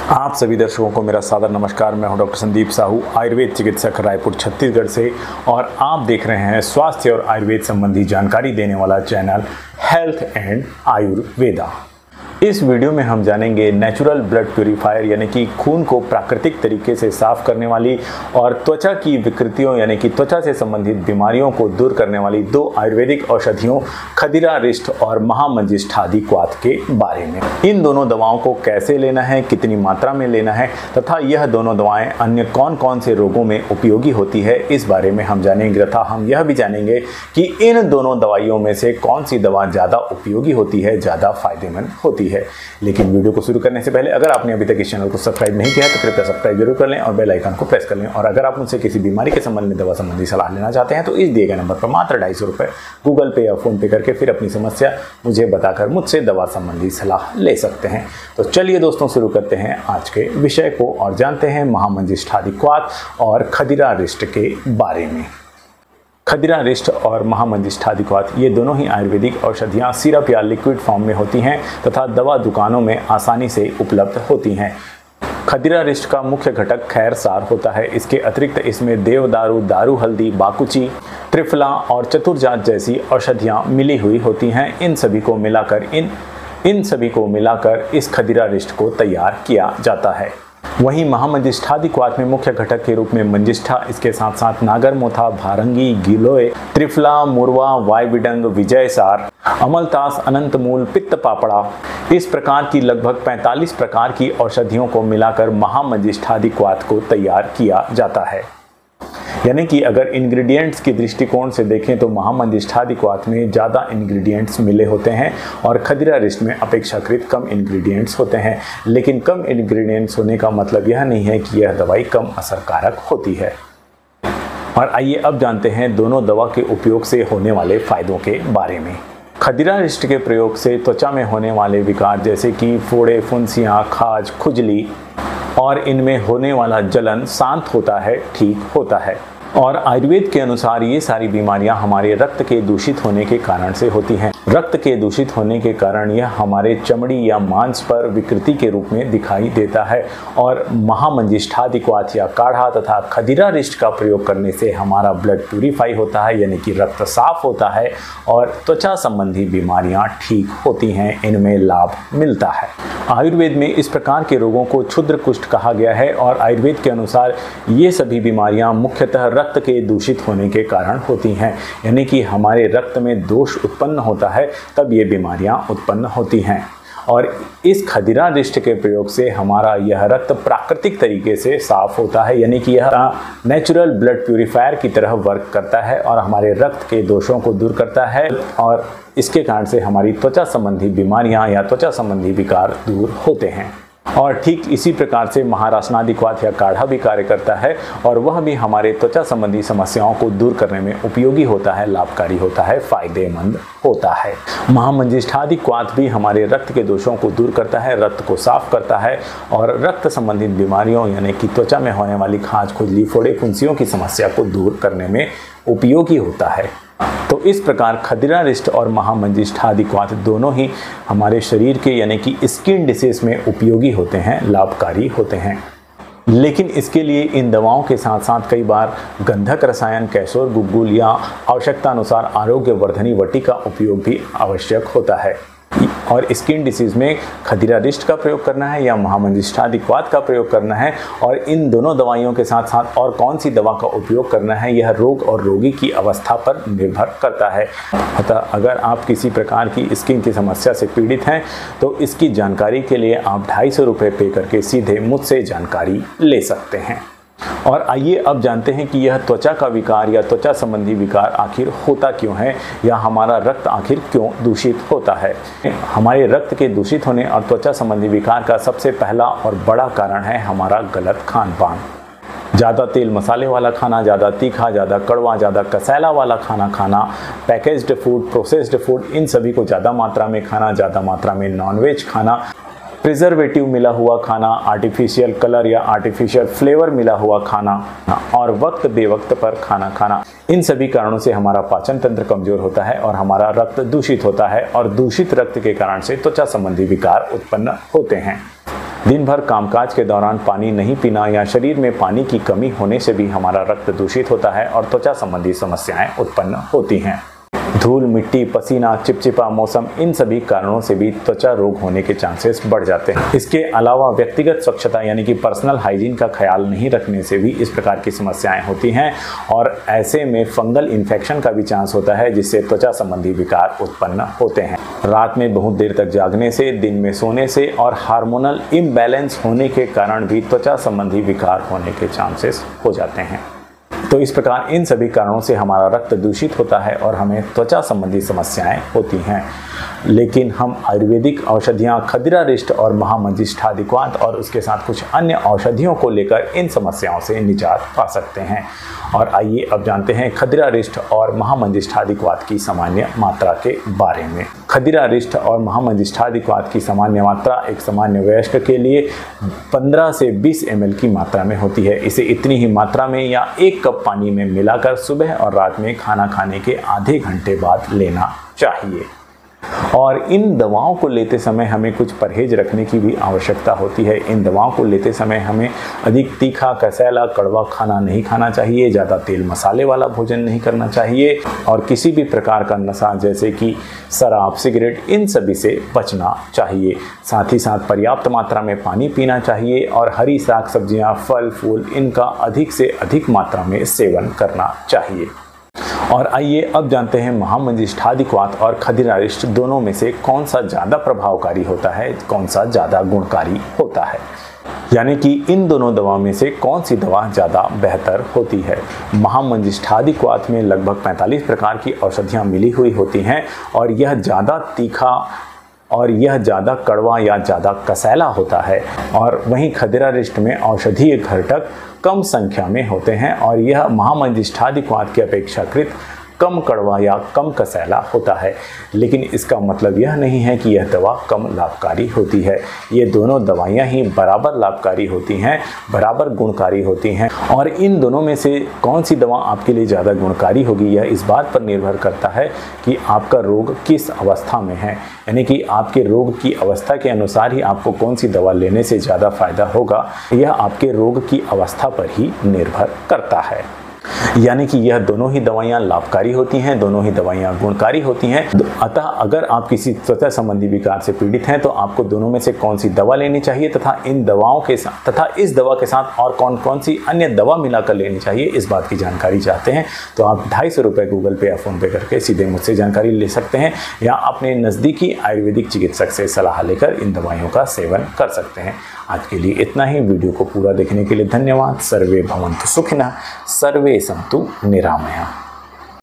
आप सभी दर्शकों को मेरा सादर नमस्कार। मैं हूं डॉक्टर संदीप साहू, आयुर्वेद चिकित्सक, रायपुर छत्तीसगढ़ से, और आप देख रहे हैं स्वास्थ्य और आयुर्वेद संबंधी जानकारी देने वाला चैनल हेल्थ एंड आयुर्वेदा। इस वीडियो में हम जानेंगे नेचुरल ब्लड प्यूरीफायर यानी कि खून को प्राकृतिक तरीके से साफ करने वाली और त्वचा की विकृतियों यानी कि त्वचा से संबंधित बीमारियों को दूर करने वाली दो आयुर्वेदिक औषधियों खदिरा रिष्ट और महामंजिष्ठादिक्वाथ के बारे में। इन दोनों दवाओं को कैसे लेना है, कितनी मात्रा में लेना है तथा यह दोनों दवाएं अन्य कौन कौन से रोगों में उपयोगी होती है, इस बारे में हम जानेंगे तथा हम यह भी जानेंगे कि इन दोनों दवाइयों में से कौन सी दवा ज़्यादा उपयोगी होती है, ज़्यादा फायदेमंद होती है। लेकिन वीडियो को शुरू करने से पहले अगर आपने अभी तक इस चैनल को सब्सक्राइब नहीं किया है तो कृपया सब्सक्राइब जरूर कर लें और बेल आइकन को प्रेस कर लें। और अगर आप मुझसे किसी बीमारी के संबंध में दवा संबंधी सलाह लेना चाहते हैं तो इस दिए गए नंबर पर मात्र 250 रुपये गूगल पे या फोन पे करके फिर अपनी समस्या मुझे बताकर मुझसे दवा संबंधी सलाह ले सकते हैं। तो चलिए दोस्तों, शुरू करते हैं आज के विषय को और जानते हैं महामंजिष्ठादिक्वाथ और खदिरा रिष्ट के बारे में। खदिरा रिष्ट और महामंजिष्ठादिक्वाथ ये दोनों ही आयुर्वेदिक औषधियाँ सिरप या लिक्विड फॉर्म में होती हैं तथा दवा दुकानों में आसानी से उपलब्ध होती हैं। खदिरा रिष्ट का मुख्य घटक खैर सार होता है। इसके अतिरिक्त इसमें देवदारू, दारू हल्दी, बाकुची, त्रिफला और चतुर्जात जैसी औषधियाँ मिली हुई होती हैं। इन सभी को मिलाकर इस खदिरा रिष्ट को तैयार किया जाता है। वहीं महामंजिष्ठादिक्वाथ में मुख्य घटक के रूप में मंजिष्ठा, इसके साथ साथ नागरमोथा, भारंगी, गिलोय, त्रिफला, मुरवा, वायविडंग, विजयसार, अमलतास, अनंतमूल, पित्त पापड़ा, इस प्रकार की लगभग 45 प्रकार की औषधियों को मिलाकर महामंजिष्ठादिक्वाथ को तैयार किया जाता है। यानी कि अगर इंग्रेडिएंट्स की दृष्टिकोण से देखें तो महामंजिष्ठादिक्वाथ में ज़्यादा इंग्रेडिएंट्स मिले होते हैं और खदिरा रिष्ट में अपेक्षाकृत कम इंग्रेडिएंट्स होते हैं। लेकिन कम इंग्रेडिएंट्स होने का मतलब यह नहीं है कि यह दवाई कम असरकारक होती है। और आइए अब जानते हैं दोनों दवा के उपयोग से होने वाले फायदों के बारे में। खदिरा रिष्ट के प्रयोग से त्वचा में होने वाले विकार जैसे कि फोड़े, फुंसियाँ, खाज, खुजली और इनमें होने वाला जलन शांत होता है, ठीक होता है। और आयुर्वेद के अनुसार ये सारी बीमारियां हमारे रक्त के दूषित होने के कारण से होती हैं। रक्त के दूषित होने के कारण यह हमारे चमड़ी या मांस पर विकृति के रूप में दिखाई देता है। और महामंजिष्ठादिक्वाथ या काढ़ा तथा खदिरा रिष्ट का प्रयोग करने से हमारा ब्लड प्यूरीफाई होता है यानी कि रक्त साफ होता है और त्वचा संबंधी बीमारियां ठीक होती हैं, इनमें लाभ मिलता है। आयुर्वेद में इस प्रकार के रोगों को क्षुद्र कुष्ठ कहा गया है और आयुर्वेद के अनुसार ये सभी बीमारियां मुख्यतः रक्त के दूषित होने के कारण होती हैं। यानी कि हमारे रक्त में दोष उत्पन्न होता है तब ये बीमारियां उत्पन्न होती हैं। और इस खदिरा रिष्ट के प्रयोग से हमारा यह रक्त प्राकृतिक तरीके से साफ होता है यानी कि यह नेचुरल ब्लड प्यूरीफायर की तरह वर्क करता है और हमारे रक्त के दोषों को दूर करता है और इसके कारण से हमारी त्वचा संबंधी बीमारियां या त्वचा संबंधी विकार दूर होते हैं। और ठीक इसी प्रकार से महारासनादिक्वाथ या काढ़ा भी कार्य करता है और वह भी हमारे त्वचा संबंधी समस्याओं को दूर करने में उपयोगी होता है, लाभकारी होता है, फायदेमंद होता है। महामंजिष्ठादिक्वाथ भी हमारे रक्त के दोषों को दूर करता है, रक्त को साफ करता है और रक्त संबंधित बीमारियों यानी कि त्वचा में होने वाली खाज, खुजली, फोड़े, फुंसियों की समस्या को दूर करने में उपयोगी होता है। तो इस प्रकार खदिरा रिष्ट और महामंजिष्ठादिक्वाथ दोनों ही हमारे शरीर के यानी कि स्किन डिसीज में उपयोगी होते हैं, लाभकारी होते हैं। लेकिन इसके लिए इन दवाओं के साथ साथ कई बार गंधक रसायन, कैसोर गुग्गुल या आवश्यकता अनुसार आरोग्य वर्धनी वटी का उपयोग भी आवश्यक होता है। और स्किन डिसीज में खदिरा रिष्ट का प्रयोग करना है या महामंजिष्ठादिक्वाथ का प्रयोग करना है और इन दोनों दवाइयों के साथ साथ और कौन सी दवा का उपयोग करना है यह रोग और रोगी की अवस्था पर निर्भर करता है। अतः अगर आप किसी प्रकार की स्किन की समस्या से पीड़ित हैं तो इसकी जानकारी के लिए आप 250 रुपये पे करके सीधे मुझसे जानकारी ले सकते हैं। और आइए अब जानते हैं कि यह त्वचा का विकार या त्वचा संबंधी विकार आखिर होता क्यों है या हमारा रक्त आखिर क्यों दूषित होता है। हमारे रक्त के दूषित होने और त्वचा संबंधी विकार का सबसे पहला और बड़ा कारण है हमारा गलत खान पान। ज़्यादा तेल मसाले वाला खाना, ज़्यादा तीखा, ज़्यादा कड़वा, ज़्यादा कसैला वाला खाना खाना, पैकेज्ड फूड, प्रोसेस्ड फूड, इन सभी को ज़्यादा मात्रा में खाना, ज़्यादा मात्रा में नॉनवेज खाना, प्रिजर्वेटिव मिला हुआ खाना, आर्टिफिशियल कलर या आर्टिफिशियल फ्लेवर मिला हुआ खाना और वक्त बेवक्त पर खाना खाना, इन सभी कारणों से हमारा पाचन तंत्र कमजोर होता है और हमारा रक्त दूषित होता है और दूषित रक्त के कारण से त्वचा संबंधी विकार उत्पन्न होते हैं। दिन भर कामकाज के दौरान पानी नहीं पीना या शरीर में पानी की कमी होने से भी हमारा रक्त दूषित होता है और त्वचा संबंधी समस्याएं उत्पन्न होती हैं। धूल, मिट्टी, पसीना, चिपचिपा मौसम, इन सभी कारणों से भी त्वचा रोग होने के चांसेस बढ़ जाते हैं। इसके अलावा व्यक्तिगत स्वच्छता यानी कि पर्सनल हाइजीन का ख्याल नहीं रखने से भी इस प्रकार की समस्याएं होती हैं और ऐसे में फंगल इन्फेक्शन का भी चांस होता है, जिससे त्वचा संबंधी विकार उत्पन्न होते हैं। रात में बहुत देर तक जागने से, दिन में सोने से और हार्मोनल इम्बैलेंस होने के कारण भी त्वचा संबंधी विकार होने के चांसेस हो जाते हैं। तो इस प्रकार इन सभी कारणों से हमारा रक्त दूषित होता है और हमें त्वचा संबंधी समस्याएं होती हैं। लेकिन हम आयुर्वेदिक औषधियाँ खदिरारिष्ट और महामंजिष्ठादिक्वाथ और उसके साथ कुछ अन्य औषधियों को लेकर इन समस्याओं से निजात पा सकते हैं। और आइए अब जानते हैं खदिरारिष्ट और महामंजिष्ठादिक्वाथ की सामान्य मात्रा के बारे में। खदिरारिष्ट और महामंजिष्ठादिक्वाथ की सामान्य मात्रा एक सामान्य वयस्क के लिए 15 से 20 ml की मात्रा में होती है। इसे इतनी ही मात्रा में या 1 कप पानी में मिलाकर सुबह और रात में खाना खाने के आधे घंटे बाद लेना चाहिए। और इन दवाओं को लेते समय हमें कुछ परहेज रखने की भी आवश्यकता होती है। इन दवाओं को लेते समय हमें अधिक तीखा, कसैला, कड़वा खाना नहीं खाना चाहिए, ज़्यादा तेल मसाले वाला भोजन नहीं करना चाहिए और किसी भी प्रकार का नशा जैसे कि शराब, सिगरेट, इन सभी से बचना चाहिए। साथ ही साथ पर्याप्त मात्रा में पानी पीना चाहिए और हरी साग सब्जियाँ, फल फूल, इनका अधिक से अधिक मात्रा में सेवन करना चाहिए। और आइए अब जानते हैं महामंजिष्ठादिक्वाथ और खदिरारिष्ट दोनों में से कौन सा ज़्यादा प्रभावकारी होता है, कौन सा ज़्यादा गुणकारी होता है, यानी कि इन दोनों दवाओं में से कौन सी दवा ज़्यादा बेहतर होती है। महामंजिष्ठादिक्वाथ में लगभग 45 प्रकार की औषधियाँ मिली हुई होती हैं और यह ज़्यादा तीखा और यह ज़्यादा कड़वा या ज़्यादा कसैला होता है। और वहीं खदिरारिष्ट में औषधीय घटक कम संख्या में होते हैं और यह महामंजिष्ठादिक्वाथ की अपेक्षाकृत कम कड़वा या कम कसैला होता है। लेकिन इसका मतलब यह नहीं है कि यह दवा कम लाभकारी होती है। ये दोनों दवाइयाँ ही बराबर लाभकारी होती हैं, बराबर गुणकारी होती हैं। और इन दोनों में से कौन सी दवा आपके लिए ज़्यादा गुणकारी होगी, यह इस बात पर निर्भर करता है कि आपका रोग किस अवस्था में है, यानी कि आपके रोग की अवस्था के अनुसार ही आपको कौन सी दवा लेने से ज़्यादा फायदा होगा। यह आपके रोग की अवस्था पर ही निर्भर करता है। यानी कि यह दोनों ही दवाइयाँ लाभकारी होती हैं, दोनों ही दवाइयाँ गुणकारी होती हैं। अतः अगर आप किसी त्वचा संबंधी विकार से पीड़ित हैं तो आपको दोनों में से कौन सी दवा लेनी चाहिए तथा इन दवाओं के साथ तथा इस दवा के साथ और कौन कौन सी अन्य दवा मिलाकर लेनी चाहिए, इस बात की जानकारी चाहते हैं तो आप 250 रुपये गूगल पे या फ़ोन पे करके सीधे मुझसे जानकारी ले सकते हैं या अपने नज़दीकी आयुर्वेदिक चिकित्सक से सलाह लेकर इन दवाइयों का सेवन कर सकते हैं। आज के लिए इतना ही। वीडियो को पूरा देखने के लिए धन्यवाद। सर्वे भवन्तु सुखिनः, सर्वे सन्तु निरामयाः।